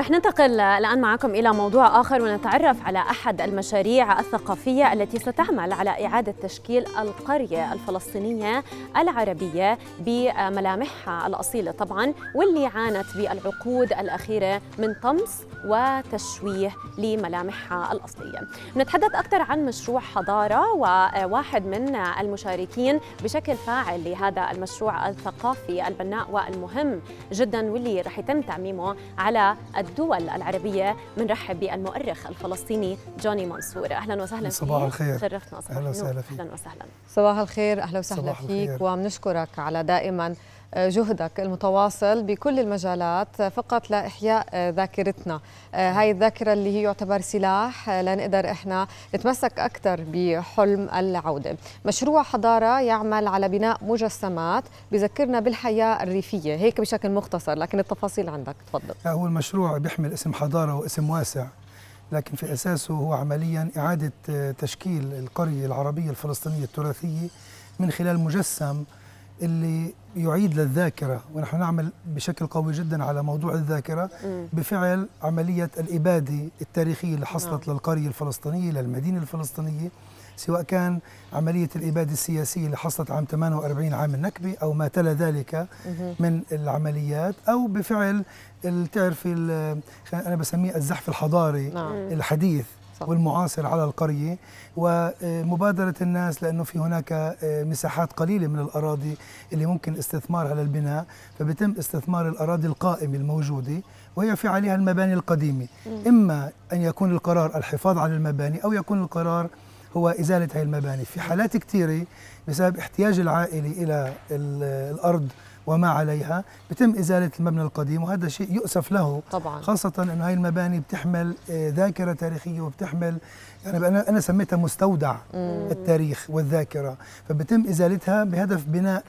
رح ننتقل الآن معكم إلى موضوع آخر ونتعرف على أحد المشاريع الثقافية التي ستعمل على إعادة تشكيل القرية الفلسطينية العربية بملامحها الأصيلة طبعاً، واللي عانت بالعقود الأخيرة من طمس وتشويه لملامحها الأصلية. نتحدث أكثر عن مشروع حضارة، وواحد من المشاركين بشكل فاعل لهذا المشروع الثقافي البناء والمهم جداً واللي رح يتم تعميمه على الدول العربية. بنرحب بالمؤرخ الفلسطيني جوني منصور. أهلا وسهلا فيك. صباح الخير. شرفتنا. أهلا وسهلا فيك. أهلا وسهلا. صباح الخير. أهلا وسهلا فيك، وبنشكرك على دائما جهدك المتواصل بكل المجالات فقط لإحياء ذاكرتنا. هاي الذاكرة اللي هي يعتبر سلاح لنقدر إحنا نتمسك أكثر بحلم العودة. مشروع حضارة يعمل على بناء مجسمات بذكرنا بالحياة الريفية، هيك بشكل مختصر، لكن التفاصيل عندك. تفضل. هو المشروع بيحمل اسم حضارة واسم واسع، لكن في أساسه هو عمليا إعادة تشكيل القرية العربية الفلسطينية التراثية من خلال مجسم اللي يعيد للذاكرة، ونحن نعمل بشكل قوي جدا على موضوع الذاكرة بفعل عملية الإبادة التاريخية اللي حصلت للقرية الفلسطينية للمدينة الفلسطينية، سواء كان عملية الإبادة السياسية اللي حصلت عام 48 عام النكبة أو ما تلا ذلك من العمليات، أو بفعل تعرفي أنا بسميه الزحف الحضاري الحديث والمعاصر على القرية، ومبادرة الناس، لأنه في هناك مساحات قليلة من الأراضي اللي ممكن استثمارها للبناء، فبيتم استثمار الأراضي القائمة الموجودة وهي في عليها المباني القديمة. إما أن يكون القرار الحفاظ على المباني أو يكون القرار هو إزالة هذه المباني. في حالات كثيرة بسبب احتياج العائلة إلى الأرض وما عليها بتم إزالة المبنى القديم، وهذا شيء يؤسف له طبعا، خاصة أنه هاي المباني بتحمل ذاكرة تاريخية وبتحمل، يعني أنا سميتها مستودع التاريخ والذاكرة، فبتم إزالتها بهدف بناء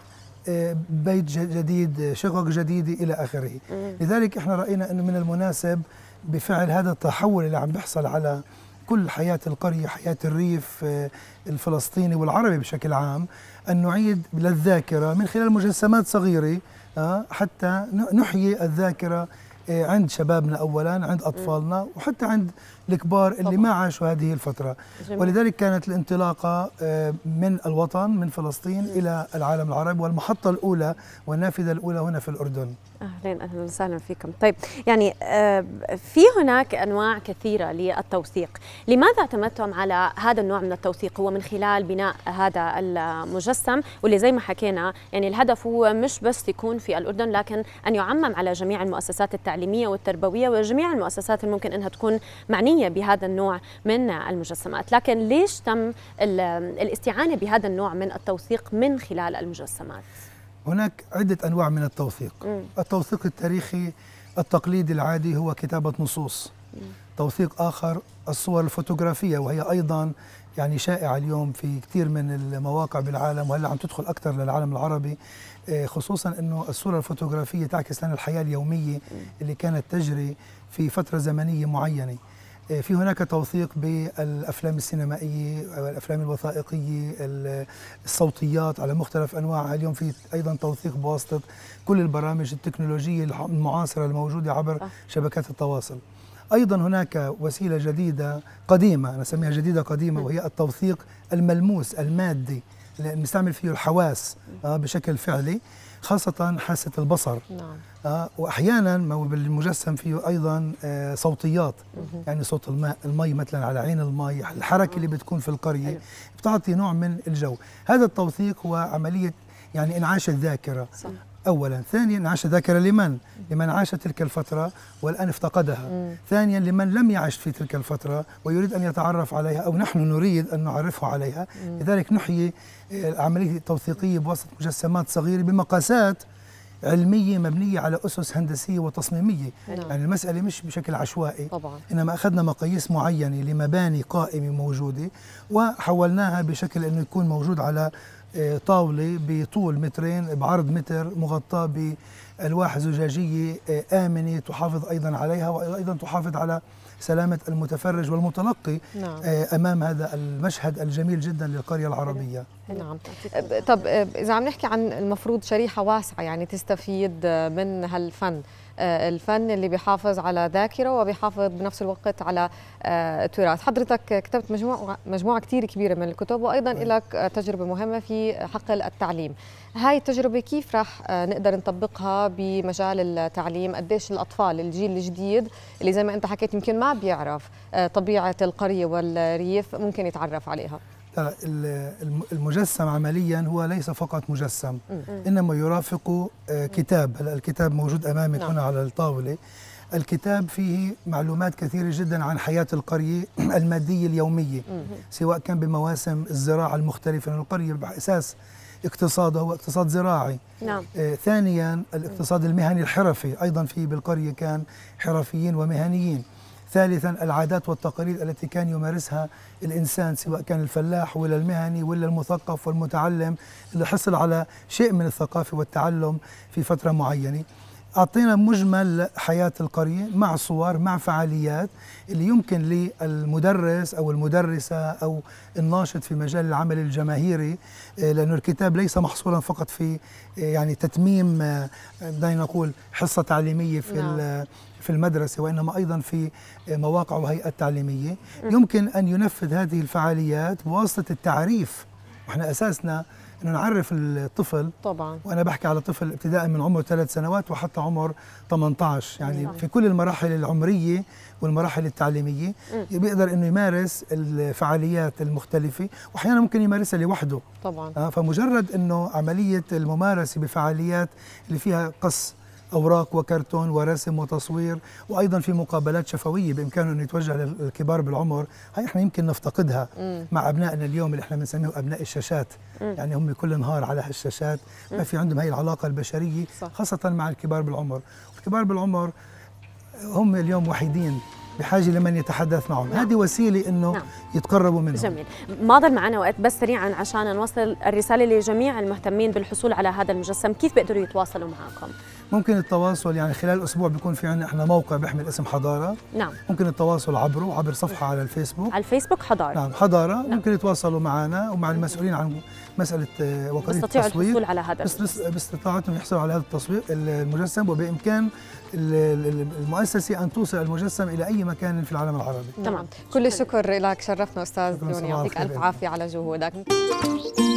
بيت جديد، شقق جديدة إلى آخره. لذلك إحنا رأينا أنه من المناسب بفعل هذا التحول اللي عم بيحصل على كل حياة القرية، حياة الريف الفلسطيني والعربي بشكل عام، أن نعيد للذاكرة من خلال مجسمات صغيرة حتى نحيي الذاكرة عند شبابنا أولا، عند أطفالنا، وحتى عند الكبار اللي ما عاشوا هذه الفترة. ولذلك كانت الانطلاقة من الوطن، من فلسطين إلى العالم العربي، والمحطة الأولى والنافذة الأولى هنا في الأردن. أهلا وسهلا فيكم. طيب، يعني في هناك أنواع كثيرة للتوثيق، لماذا اعتمدتم على هذا النوع من التوثيق؟ هو من خلال بناء هذا المجسم، واللي زي ما حكينا يعني الهدف هو مش بس يكون في الأردن، لكن أن يعمم على جميع المؤسسات التعليمية والتربوية وجميع المؤسسات اللي ممكن أنها تكون معنية بهذا النوع من المجسمات. لكن ليش تم الاستعانة بهذا النوع من التوثيق من خلال المجسمات؟ هناك عدة أنواع من التوثيق. التوثيق التاريخي التقليدي العادي هو كتابة نصوص. توثيق آخر الصور الفوتوغرافية، وهي أيضا يعني شائعة اليوم في كثير من المواقع بالعالم، وهلا عم تدخل أكثر للعالم العربي، خصوصا أنه الصورة الفوتوغرافية تعكس لنا الحياة اليومية اللي كانت تجري في فترة زمنية معينة. في هناك توثيق بالأفلام السينمائية والأفلام الوثائقية، الصوتيات على مختلف أنواعها. اليوم في أيضا توثيق بواسطة كل البرامج التكنولوجية المعاصرة الموجودة عبر شبكات التواصل. أيضا هناك وسيلة جديدة قديمة، أنا أسميها جديدة قديمة، وهي التوثيق الملموس المادي اللي نستعمل فيه الحواس بشكل فعلي، خاصة حاسة البصر. وأحيانا بالمجسم فيه أيضا صوتيات، يعني صوت الماء، المي مثلا على عين المي، الحركة اللي بتكون في القرية بتعطي نوع من الجو. هذا التوثيق هو عملية يعني إنعاش الذاكرة أولا. ثانيا إنعاش الذاكرة لمن عاش تلك الفترة والآن افتقدها. ثانيا لمن لم يعش في تلك الفترة ويريد أن يتعرف عليها، أو نحن نريد أن نعرفه عليها. لذلك نحيي العملية التوثيقية بواسطة مجسمات صغيرة بمقاسات علمية مبنية على أسس هندسية وتصميمية. يعني المسألة مش بشكل عشوائي طبعا، إنما أخذنا مقاييس معينة لمباني قائمة موجودة وحولناها بشكل أنه يكون موجود على طاولة بطول مترين بعرض متر، مغطاة بألواح زجاجية آمنة تحافظ أيضا عليها، وأيضا تحافظ على سلامة المتفرج والمتلقي أمام هذا المشهد الجميل جدا للقرية العربية. نعم. طب إذا عم نحكي عن المفروض شريحة واسعة يعني تستفيد من هالفن، الفن اللي بيحافظ على ذاكرة وبيحافظ بنفس الوقت على تراث. حضرتك كتبت مجموعة كتير كبيرة من الكتب، وأيضا لك تجربة مهمة في حقل التعليم. هاي التجربة كيف راح نقدر نطبقها بمجال التعليم؟ قديش الأطفال الجيل الجديد اللي زي ما أنت حكيت يمكن ما بيعرف طبيعة القرية والريف ممكن يتعرف عليها؟ المجسم عمليا هو ليس فقط مجسم، إنما يرافق كتاب. الكتاب موجود أمامك هنا على الطاولة. الكتاب فيه معلومات كثيرة جدا عن حياة القرية المادية اليومية، سواء كان بمواسم الزراعة المختلفة، لأن القرية بأساس اقتصادها هو اقتصاد زراعي. نعم. ثانيا الاقتصاد المهني الحرفي، أيضا في بالقرية كان حرفيين ومهنيين. ثالثا العادات والتقاليد التي كان يمارسها الإنسان، سواء كان الفلاح ولا المهني ولا المثقف والمتعلم اللي حصل على شيء من الثقافة والتعلم في فترة معينة. أعطينا مجمل حياة القرية مع صور، مع فعاليات اللي يمكن للمدرس أو المدرسة أو الناشط في مجال العمل الجماهيري، لأن الكتاب ليس محصورا فقط في يعني تتميم بدنا نقول حصة تعليمية في المدرسة، وإنما أيضا في مواقع وهيئات تعليمية. يمكن أن ينفذ هذه الفعاليات بواسطة التعريف. وإحنا أساسنا إنه نعرف الطفل طبعا، وأنا بحكي على طفل ابتداء من عمر 3 سنوات وحتى عمر 18، يعني في كل المراحل العمرية والمراحل التعليمية بيقدر إنه يمارس الفعاليات المختلفة، وأحيانا ممكن يمارسها لوحده طبعا. فمجرد إنه عملية الممارسة بفعاليات اللي فيها قص أوراق وكرتون ورسم وتصوير، وأيضا في مقابلات شفوية بإمكانه أن يتوجه للكبار بالعمر. هاي إحنا يمكن نفتقدها مع أبنائنا اليوم اللي إحنا بنسميه أبناء الشاشات. يعني هم كل نهار على هالشاشات، ما في عندهم هاي العلاقة البشرية خاصة مع الكبار بالعمر. الكبار بالعمر هم اليوم وحيدين بحاجة لمن يتحدث معهم. هذه وسيلة إنه يتقربوا منهم. جميل. ما ضل معنا وقت، بس سريعا عشان نوصل الرسالة لجميع المهتمين بالحصول على هذا المجسم، كيف بيقدروا يتواصلوا معكم؟ ممكن التواصل يعني خلال الأسبوع بيكون في عندنا احنا موقع بيحمل اسم حضارة. نعم. ممكن التواصل عبر صفحة على الفيسبوك. على الفيسبوك حضارة. نعم حضارة. نعم. ممكن يتواصلوا معنا ومع المسؤولين عن مسألة وقضية التصوير. الحصول على هذا باستطاعتهم يحصلوا على هذا التصوير المجسم، وبإمكان المؤسسة أن توصل المجسم إلى أي مكان في العالم العربي. تمام. كل الشكر لك، شرفنا أستاذ دوني، يعطيك ألف عافية على جهودك.